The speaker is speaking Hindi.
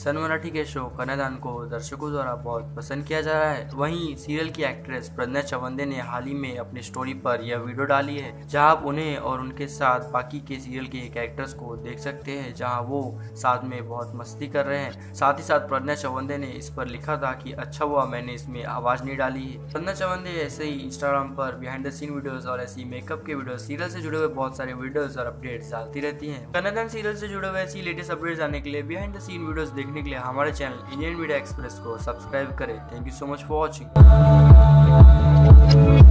सन मराठी के शो कन्यादान को दर्शकों द्वारा बहुत पसंद किया जा रहा है। वहीं सीरियल की एक्ट्रेस प्रज्ञा चवंदे ने हाल ही में अपनी स्टोरी पर यह वीडियो डाली है, जहां आप उन्हें और उनके साथ बाकी के सीरियल के कैरेक्टर्स को देख सकते हैं, जहां वो साथ में बहुत मस्ती कर रहे हैं। साथ ही साथ प्रज्ञा चवंदे ने इस पर लिखा था कि अच्छा हुआ मैंने इसमें आवाज नहीं डाली है। प्रज्ञा चवंदे ऐसे ही इंस्टाग्राम पर बिहाइंड द सीन वीडियोस और ऐसी मेकअप के वीडियो, सीरियल से जुड़े हुए बहुत सारे वीडियोस और अपडेट्स डालती रहती हैं। कन्यादान सीरियल से जुड़े हुए ऐसी लेटेस्ट अपडेट्स आने के लिए, बिहाइंड द सीन वीडियोस देखने के लिए हमारे चैनल इंडियन मीडिया एक्सप्रेस को सब्सक्राइब करें। Thank you so much for watching.